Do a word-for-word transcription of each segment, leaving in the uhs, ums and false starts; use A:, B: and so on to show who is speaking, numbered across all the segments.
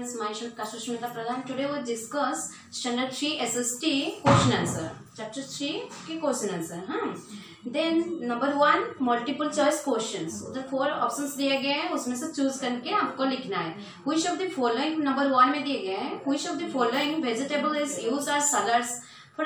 A: friends, myself Kashmita Pradhan. Today we discuss standard three S S T question answer. Chapter three के question answer. हाँ. Then number one multiple choice questions. उधर four options दिए गए हैं, उसमें से choose करके आपको लिखना है. Which of the following number one में दिए गए हैं? Which of the following vegetable is used as salads? For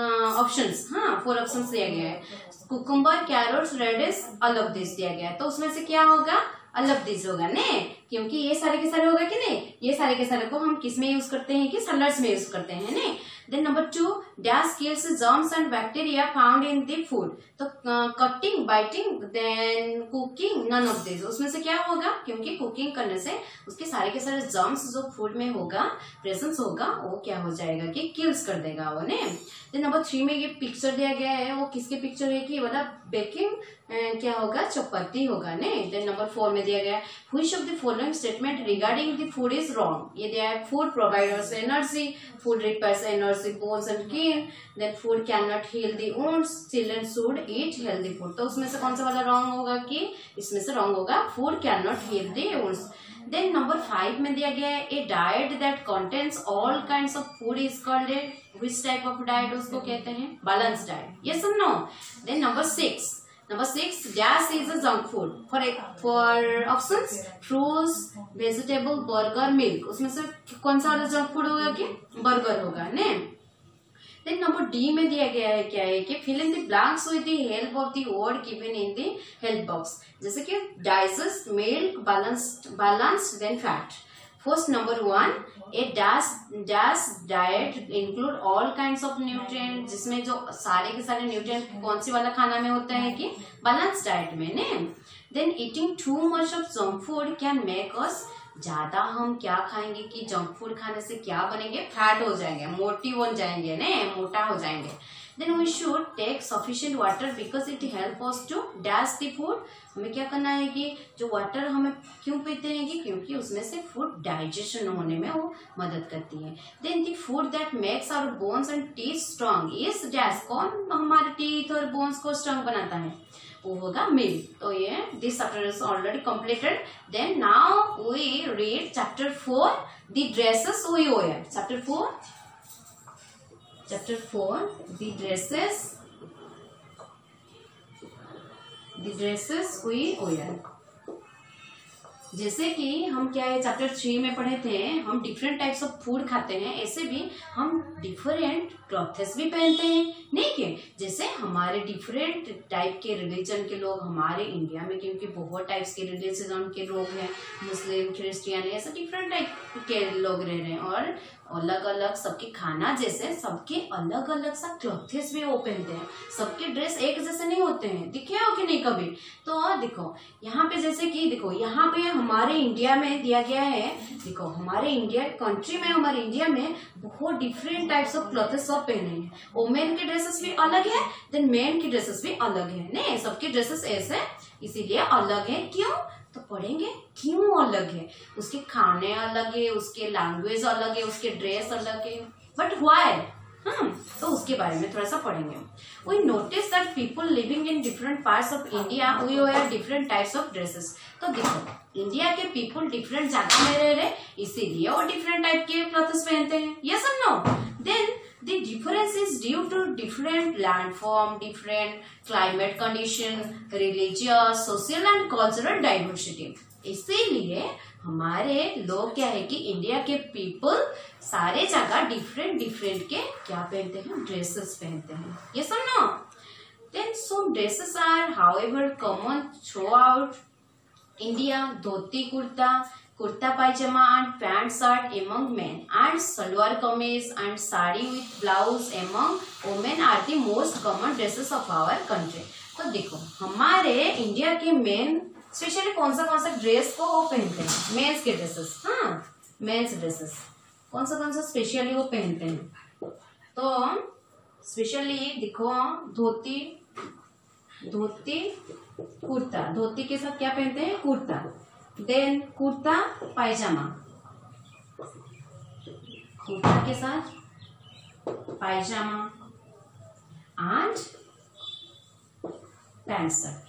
A: options uh, हाँ फोर ऑप्शंस दिया गया है. Cucumber, carrots, radish, all of this दिया गया है. तो उसमें से क्या होगा? ऑल ऑफ दिस होगा ने, क्योंकि ये सारे के सारे होगा कि नहीं. ये सारे के सारे को हम किस में यूज करते हैं कि सलाड्स में यूज करते हैं ने. Then number two dash kills germs and bacteria found in the food. तो cutting, biting, then cooking, none of this. उसमें से क्या होगा? क्योंकि कुकिंग करने से उसके सारे के सारे जर्म्स जो फूड में होगा, प्रेजेंस होगा, वो क्या हो जाएगा कि किल्स कर देगा वो ने. देन नंबर थ्री में ये पिक्चर दिया गया है, वो किसके पिक्चर है कि मतलब बेकिंग क्या होगा? चपाती होगा ने. देन नंबर फोर में दिया गया है which of the following statement regarding the food is wrong. ये दिया है food providers energy, food repairs energy bones and skin, then food can not heal the wounds, children should eat healthy food. तो उसमें से कौन सा वाला wrong होगा कि इसमें से रॉन्ग होगा food can not heal the wounds. Then number five में दिया गया है a diet that contains all kinds of food is called a which type of diet उसको कहते हैं? Balance diet. यस और no. Then number six Number six, dash is a junk food. For for options, fruits, vegetable, burger, milk. उसमें से कौन सा वाला junk food होगा कि बर्गर होगा ने. Then number D में दिया गया है क्या है कि fill in the blanks with the help of the word given in the help box. जैसे कि digest, milk, balanced, balanced, then fat. First number one, a dash dash diet include all kinds of nutrients. जिसमें जो सारे के सारे nutrient कौन सी वाला खाना में होता है कि बैलेंस डाइट में ने. Then eating too much of junk food can make us, ज्यादा हम क्या खाएंगे कि जंक फूड खाने से क्या बनेंगे? फैट हो जाएंगे, मोटी बन जाएंगे ने, मोटा हो जाएंगे. Then we should take sufficient water because it helps us to dash the food. हमें क्या करना है कि जो वाटर हमें क्यों पीते हैं कि क्योंकि उसमें से फूड डाइजेशन होने में वो मदद करती है. Then the food that makes our bones and teeth strong is dash. कौन हमारे टीथ और बोन्स को स्ट्रॉन्ग बनाता है? वो होगा मिल्क. तो ये this chapter is already completed. Then now we read chapter four the dresses we wear. Chapter four Chapter four, the dresses, the dresses we wear. जैसे कि हम क्या है चैप्टर थ्री में पढ़े थे, हम डिफरेंट टाइप्स ऑफ फूड खाते हैं, ऐसे भी हम डिफरेंट क्लॉथेस भी पहनते हैं नहीं के. जैसे हमारे डिफरेंट टाइप के रिलीजन के लोग हमारे इंडिया में, क्योंकि बहुत टाइप्स के रिलीजन के लोग हैं, मुस्लिम, क्रिश्चियन, ऐसे डिफरेंट टाइप के लोग रह रहे हैं और अलग अलग सबके खाना जैसे सबके अलग अलग सा क्लॉथेस भी वो पहनते हैं. सबके ड्रेस एक जैसे नहीं होते हैं, दिखे हो कि नहीं कभी? तो देखो यहाँ पे जैसे कि देखो यहाँ पे हमारे इंडिया में दिया गया है. देखो हमारे इंडिया कंट्री में, हमारे इंडिया में बहुत डिफरेंट टाइप्स ऑफ क्लॉथेस सब पहने हैं. वुमेन के ड्रेसेस भी अलग है, देन मेन की ड्रेसेस भी अलग है ने. सबके ड्रेसेस ऐसे इसीलिए अलग है. क्यों? तो पढ़ेंगे क्यों अलग है. उसके खाने अलग है, उसके लैंग्वेज अलग है, उसके ड्रेस अलग है, बट व्हाई? हाँ, तो उसके बारे में थोड़ा सा पढ़ेंगे. We notice that people living in different parts of India we wear different types of dresses. तो देखो इंडिया के पीपल डिफरेंट जगह में रह रहे, इसीलिए वो डिफरेंट टाइप के क्लॉथेस पहनते हैं. यस और no? Then the difference is due to different landform, different climate condition, religious, social and cultural diversity. इसीलिए हमारे लोग क्या है कि इंडिया के पीपल सारे जगह डिफरेंट डिफरेंट के क्या पहनते हैं? ड्रेसेस पहनते हैं. Yes or no? Then some dresses are however common throughout India. Dhoti kurta, kurta pajama and pant shirt among men, and salwar kameez and sari with blouse among women are the most common dresses of our country. तो देखो हमारे India के main specially कौन सा कौन सा dress को वो पहनते हैं? मेंस के ड्रेसेस. हाँ, मेंस ड्रेसेस कौन सा कौन सा स्पेशली वो पहनते हैं? तो स्पेशली देखो धोती, धोती कुर्ता. धोती के साथ क्या पहनते हैं? कुर्ता. देन कुर्ता पायजामा, कुर्ता के साथ पायजामा एंड पैंट शर्ट.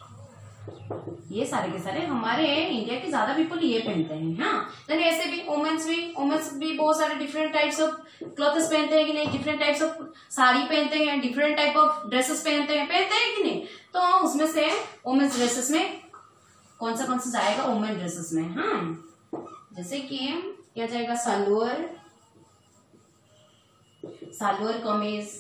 A: ये सारे के सारे हमारे इंडिया के ज्यादा पीपल ये पहनते हैं. हाँ, देन ऐसे भी वुमेन्स भी वुमेन्स वुमेन्स भी बहुत सारे डिफरेंट टाइप्स ऑफ क्लॉथ्स पहनते हैं कि नहीं, डिफरेंट टाइप्स ऑफ साड़ी पहनते हैं, डिफरेंट टाइप ऑफ ड्रेसेस पहनते हैं पहनते हैं कि नहीं। तो उसमें से वुमेन्स ड्रेसेस में कौन सा कौन सा जाएगा वुमेन ड्रेसेस में। हाँ, जैसे कि क्या जाएगा, सालवार, सालवार कमीज,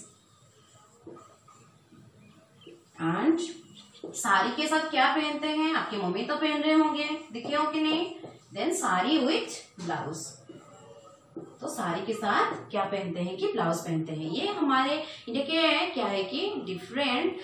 A: एंड साड़ी के साथ क्या पहनते हैं, आपकी मम्मी तो पहन रहे होंगे, दिखे हो कि नहीं। देन साड़ी विथ ब्लाउज, तो साड़ी के साथ क्या पहनते हैं कि ब्लाउज पहनते हैं। ये हमारे इंडिया के क्या है कि डिफरेंट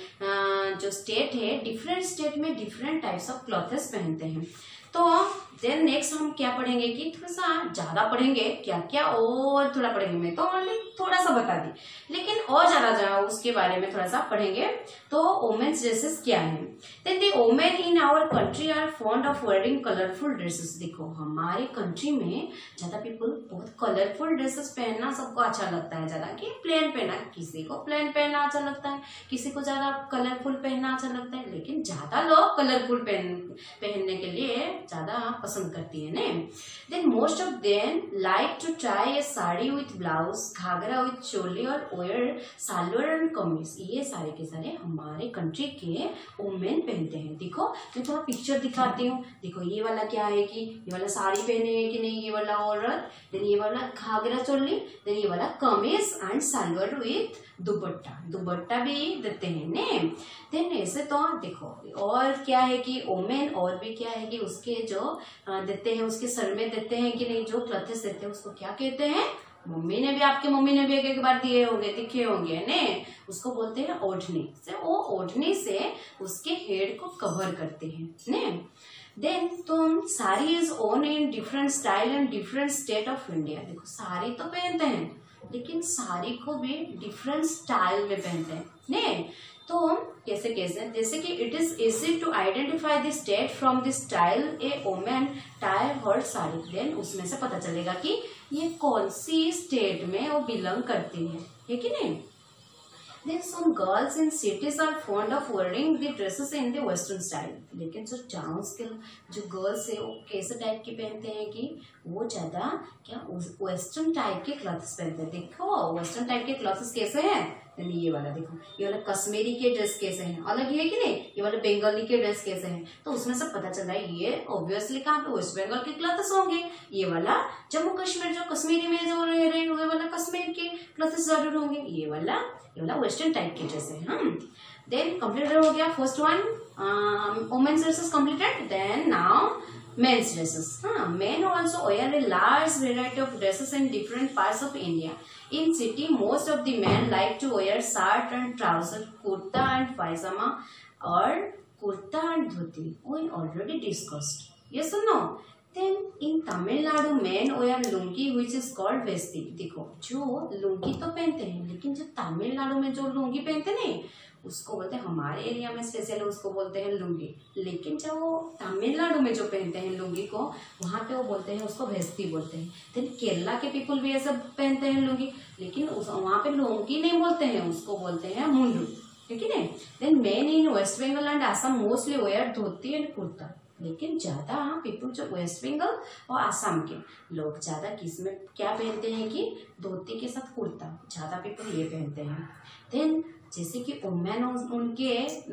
A: जो स्टेट है, डिफरेंट स्टेट में डिफरेंट टाइप्स ऑफ क्लॉथ्स पहनते हैं। तो देन नेक्स्ट हम क्या पढ़ेंगे कि थोड़ा सा ज्यादा पढ़ेंगे, क्या क्या और थोड़ा पढ़ेंगे, मैं तो ओनली थोड़ा सा बता दी, लेकिन और ज्यादा ज्यादा उसके बारे में थोड़ा सा पढ़ेंगे। तो वुमेन्स ड्रेसेस क्या है। Then the women in our country are fond of wearing colourful dresses. देखो हमारे कंट्री में ज्यादा पीपल बहुत कलरफुल ड्रेसेस पहनना सबको अच्छा लगता है, ज्यादा कि प्लेन पहनना, किसी को प्लेन पहनना अच्छा लगता है, किसी को ज्यादा कलरफुल पहनना अच्छा लगता है, लेकिन ज्यादा लोग कलरफुल पहन पहनने के लिए ज्यादा पसंद करती है ने। Then most of them like to try a sari with blouse, ghagra with choli और वेयर सालवार एंड कमीज। ये सारे के सारे हमारे कंट्री के वुमेन पहनते हैं। देखो मैं थोड़ा पिक्चर दिखाती हूँ। देखो ये वाला क्या है कि ये वाला साड़ी पहने है कि नहीं, ये वाला औरत, देन ये वाला घाघरा चोली, देन ये वाला कमीज एंड सालवार विथ दुपट्टा, दुपट्टा भी देते हैं ने। देन ऐसे तो देखो और क्या है कि वुमेन और भी क्या है कि उसके जो देते हैं, उसके सर में देते हैं कि नहीं, जो क्लॉथ्स देते हैं उसको क्या कहते हैं, मम्मी ने भी, आपके मम्मी ने भी एक एक बार दिए होंगे, दिखे होंगे ने, उसको बोलते हैं ओढ़नी से। वो ओढ़नी से उसके हेड को कवर करते हैं ने। देन तुम sari is worn in different style and different state of India. देखो साड़ी तो पहनते हैं, लेकिन साड़ी को भी डिफरेंट स्टाइल में पहनते हैं ने। तो कैसे कैसे, जैसे कि it is easy to identify the state from the style a women tire her sari. Then उसमें से पता चलेगा कि ये कौन सी स्टेट में वो बिलोंग करती है, है कि नहीं। Then some girls in cities are fond of wearing the dresses in the western style। लेकिन जो टाउन्स के जो गर्ल्स है वो कैसे टाइप की पहनते हैं कि वो ज्यादा क्या वेस्टर्न टाइप के क्लॉथ्स पहनते हैं। देखो वेस्टर्न टाइप के क्लॉथ्स कैसे हैं, ये वाला देखो, ये वाला कश्मीरी के ड्रेस कैसे हैं, अलग है कि नहीं, ये वाले बंगाली के ड्रेस कैसे हैं। तो उसमें से पता चल रहा है ये ऑब्वियसली कहाँ पे वेस्ट बंगाल के क्लॉथ्स होंगे। ये वाला जम्मू कश्मीर जो कश्मीरी में जो रह रहे हैं वाला कश्मीर के क्लॉथ्स जरूर होंगे। ये वाला ये वाला वेस्टर्न टाइप के ड्रेस है। हम देन कंप्लीट हो गया first one, women's dresses completed. Then now men's dresses। हाँ, men also wear a large variety of dresses in different parts of India। In city, most of the men like to wear shirt and trouser, kurta and pajama, or kurta and dhoti। We already discussed। Yes or no? Then in Tamil Nadu, men wear lungi, which is called vesti। देखो जो लुंगी तो पहनते हैं, लेकिन जो तमिलनाडु में जो लुंगी पहनते नहीं उसको बोलते हैं, हमारे एरिया में स्पेशल उसको बोलते हैं लुंगी, लेकिन जब वो तमिलनाडु में जो पहनते हैं लुंगी को, वहाँ पे वो बोलते हैं उसको भेस्ती बोलते हैं। देन केरला के पीपल भी ऐसा पहनते हैं लुंगी, लेकिन वहाँ पे लुंगी नहीं बोलते हैं, उसको बोलते हैं मुंडू, ठीक है। Then men in West Bengal and Assam mostly wear dhoti and kurta. लेकिन ज्यादा पीपल जो वेस्ट बंगाल और आसाम के लोग ज्यादा किस में क्या पहनते हैं कि धोती के साथ कुर्ता, ज्यादा पीपल ये पहनते हैं। देन जैसे कि वुमेन उनके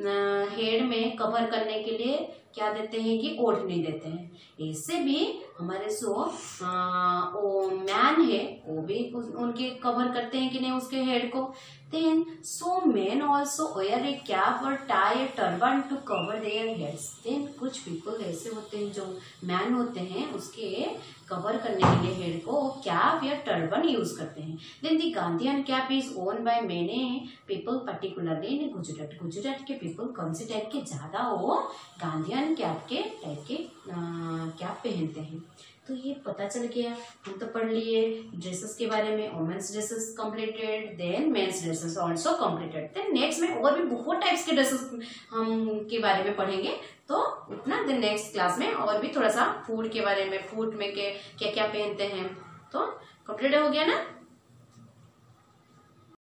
A: हेड में कवर करने के लिए क्या देते हैं कि ओढ़नी देते हैं। ऐसे भी हमारे जो मैन है वो भी उनके कवर करते हैं कि नहीं उसके हेड को। Then so man also wear a cap और tie a turban to cover their heads. Then कुछ पीपल ऐसे होते हैं जो मैन होते हैं उसके कवर करने के लिए हेड को कैप या टर्बन यूज करते हैं। Then the Gandhian cap is worn by many people particularly in Gujarat. Gujarat के पीपल कौन से टाइप के ज्यादा वो गांधीयन कैप के टाइप के कैप पहनते हैं। तो ये पता चल गया, हम तो पढ़ लिए ड्रेसेस के बारे में। Women's dresses completed, then men's dresses also completed. Then next में और भी बहुत टाइप्स के ड्रेसेस हम के बारे में पढ़ेंगे, तो उतना देन नेक्स्ट क्लास में और भी थोड़ा सा फूड के बारे में, फूड में के क्या क्या पहनते हैं। तो कंप्लीट हो गया ना।